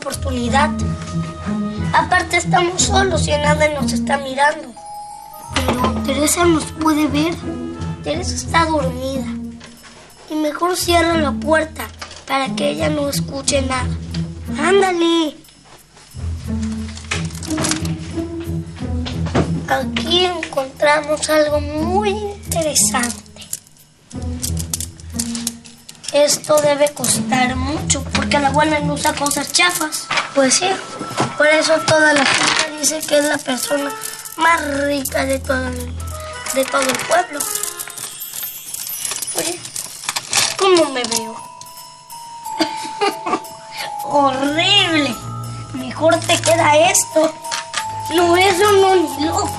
oportunidad. Aparte estamos solos y nadie nos está mirando. Pero Teresa nos puede ver. Teresa está dormida. Y mejor cierra la puerta para que ella no escuche nada. ¡Ándale! Aquí encontramos algo muy interesante. Esto debe costar mucho porque la abuela no usa cosas chafas. Pues sí, por eso toda la gente dice que es la persona más rica de todo el pueblo. Oye, ¿cómo me veo? ¡Horrible! Mejor te queda esto. No, eso no, ni loco.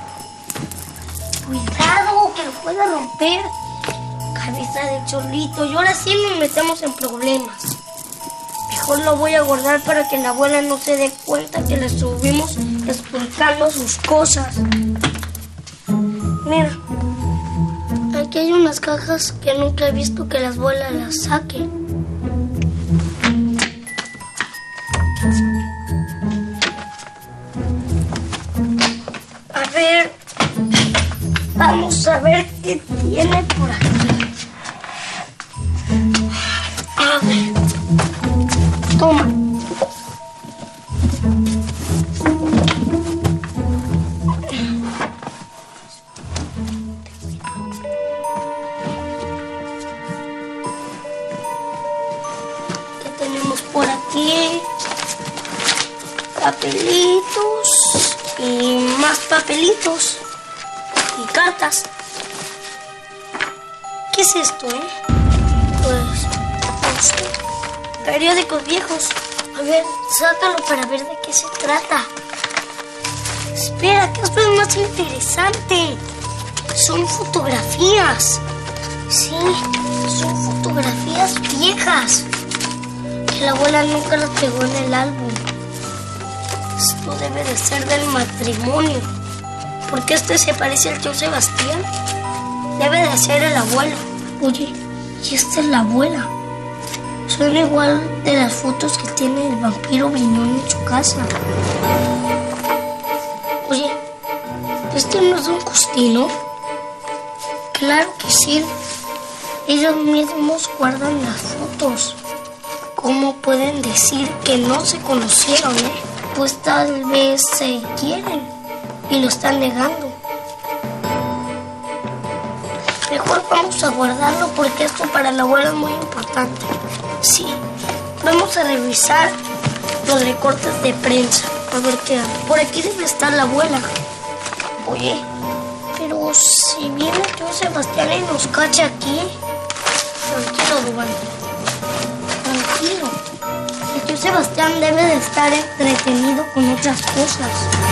Cuidado, que lo pueda romper. Cabeza de chorlito. Y ahora sí nos metemos en problemas. Mejor lo voy a guardar para que la abuela no se dé cuenta que le estuvimos explicando sus cosas. Mira, aquí hay unas cajas que nunca he visto que la abuela las saque. A ver, vamos a ver qué tiene por aquí. A ver, toma. ¿Qué tenemos por aquí? Papelitos y más papelitos y cartas. ¿Qué es esto, Pues, no sé. Periódicos viejos. A ver, sácalo para ver de qué se trata. Espera, que esto es más interesante. Son fotografías. Sí, son fotografías viejas que la abuela nunca las pegó en el álbum. Esto debe de ser del matrimonio. ¿Por qué este se parece al tío Sebastián? Debe de ser el abuelo. Oye, y esta es la abuela. Son igual de las fotos que tiene el vampiro Briñón en su casa. Oye, ¿este no es un Costino? Claro que sí. Ellos mismos guardan las fotos. ¿Cómo pueden decir que no se conocieron, Pues tal vez se quieren y lo están negando. Mejor vamos a guardarlo porque esto para la abuela es muy importante. Sí, vamos a revisar los recortes de prensa. A ver qué hay. Por aquí debe estar la abuela. Oye, pero si viene el tío Sebastián y nos cacha aquí. Tranquilo, Dubán. Tranquilo. El tío Sebastián debe de estar entretenido con otras cosas.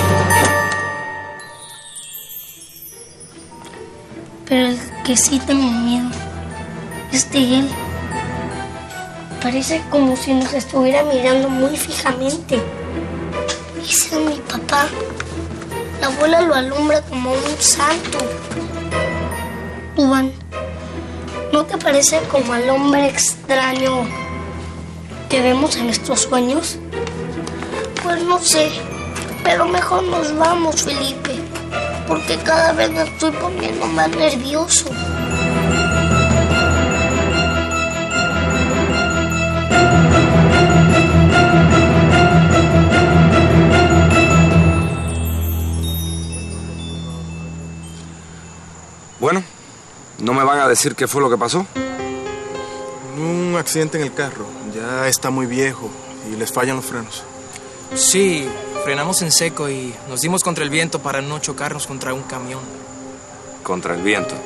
Pero el que sí tengo miedo es de él. Parece como si nos estuviera mirando muy fijamente. Ese es mi papá. La abuela lo alumbra como un santo. Dubán, ¿no te parece como al hombre extraño que vemos en nuestros sueños? Pues no sé, pero mejor nos vamos, Felipe, porque cada vez me estoy poniendo más nervioso. Bueno, ¿no me van a decir qué fue lo que pasó? Un accidente en el carro. Ya está muy viejo y les fallan los frenos. Sí, frenamos en seco y nos dimos contra el viento para no chocarnos contra un camión. ¿Contra el viento?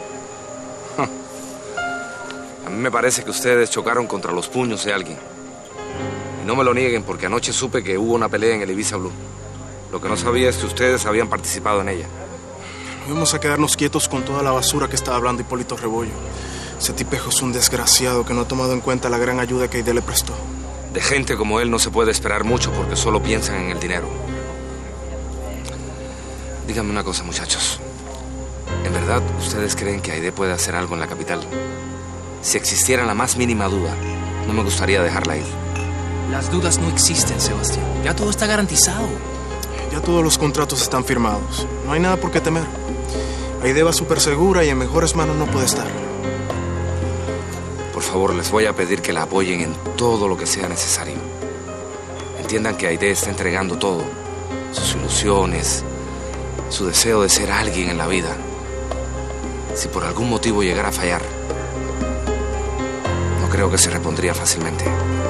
A mí me parece que ustedes chocaron contra los puños de alguien. Y no me lo nieguen porque anoche supe que hubo una pelea en el Ibiza Blue. Lo que no sabía es que ustedes habían participado en ella. Vamos a quedarnos quietos con toda la basura que estaba hablando Hipólito Rebollo. Ese tipejo es un desgraciado que no ha tomado en cuenta la gran ayuda que Aide le prestó. De gente como él no se puede esperar mucho porque solo piensan en el dinero. Díganme una cosa, muchachos. ¿En verdad ustedes creen que Aide puede hacer algo en la capital? Si existiera la más mínima duda, no me gustaría dejarla ir. Las dudas no existen, Sebastián. Ya todo está garantizado. Ya todos los contratos están firmados. No hay nada por qué temer. Aide va súper segura y en mejores manos no puede estar. Por favor, les voy a pedir que la apoyen en todo lo que sea necesario. Entiendan que Aide está entregando todo. Sus ilusiones, su deseo de ser alguien en la vida. Si por algún motivo llegara a fallar, no creo que se repondría fácilmente.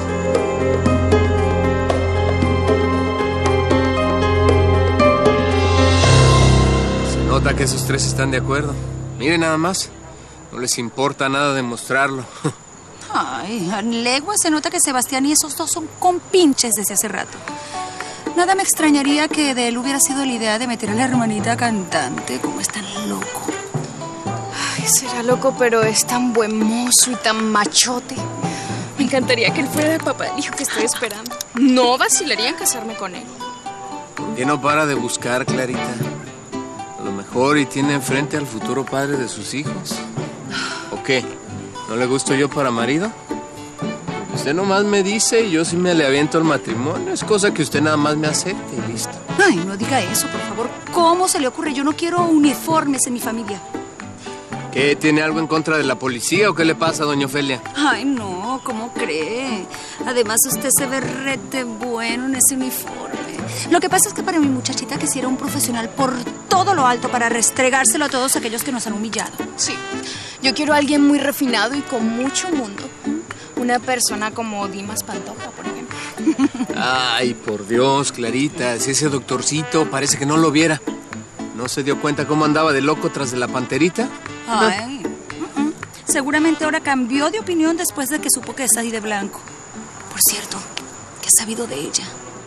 Se nota que esos tres están de acuerdo. Miren nada más. No les importa nada demostrarlo. Ay, a leguas se nota que Sebastián y esos dos son compinches desde hace rato. Nada me extrañaría que de él hubiera sido la idea de meter a la hermanita cantante, como es tan loco. Ay, será loco, pero es tan buen mozo y tan machote. Me encantaría que él fuera el papá del hijo que estoy esperando. No vacilaría en casarme con él. ¿Por qué no para de buscar, Clarita? A lo mejor y tiene enfrente al futuro padre de sus hijos. ¿O qué? ¿No le gusto yo para marido? Usted nomás me dice y yo sí me le aviento al matrimonio. Es cosa que usted nada más me acepte y listo. Ay, no diga eso, por favor. ¿Cómo se le ocurre? Yo no quiero uniformes en mi familia. ¿Qué? ¿Tiene algo en contra de la policía o qué le pasa, doña Ofelia? Ay, no, ¿cómo cree? Además, usted se ve rete bueno en ese uniforme. Lo que pasa es que para mi muchachita quisiera un profesional por todo lo alto para restregárselo a todos aquellos que nos han humillado. Sí, yo quiero a alguien muy refinado y con mucho mundo. Una persona como Dimas Pantoja, por ejemplo. Ay, por Dios, Clarita, si ese doctorcito parece que no lo viera. ¿No se dio cuenta cómo andaba de loco tras de la panterita? Ay, seguramente ahora cambió de opinión después de que supo que es ahí de blanco. Por cierto, ¿qué has sabido de ella?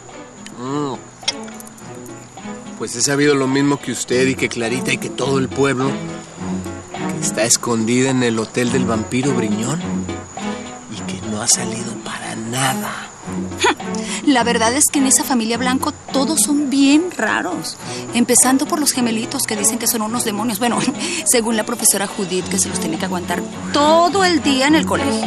Pues he sabido lo mismo que usted y que Clarita y que todo el pueblo. Que está escondida en el hotel del vampiro Briñón y que no ha salido para nada. La verdad es que en esa familia Blanco todos son bien raros. Empezando por los gemelitos que dicen que son unos demonios. Bueno, según la profesora Judith, que se los tiene que aguantar todo el día en el colegio.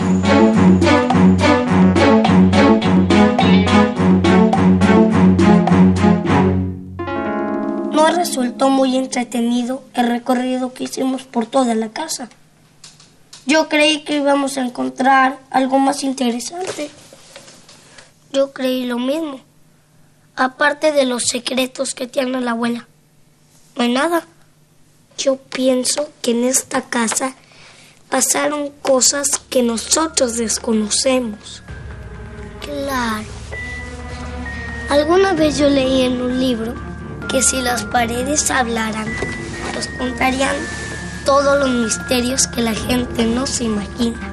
No resultó muy entretenido el recorrido que hicimos por toda la casa. Yo creí que íbamos a encontrar algo más interesante. Yo creí lo mismo. Aparte de los secretos que tiene la abuela, no hay nada. Yo pienso que en esta casa pasaron cosas que nosotros desconocemos. Claro. Alguna vez yo leí en un libro que si las paredes hablaran, nos contarían todos los misterios que la gente no se imagina.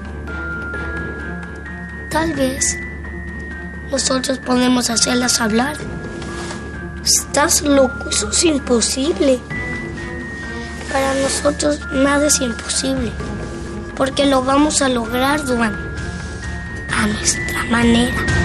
Tal vez nosotros podemos hacerlas hablar. Estás loco, eso es imposible. Para nosotros nada es imposible, porque lo vamos a lograr, Duan, a nuestra manera.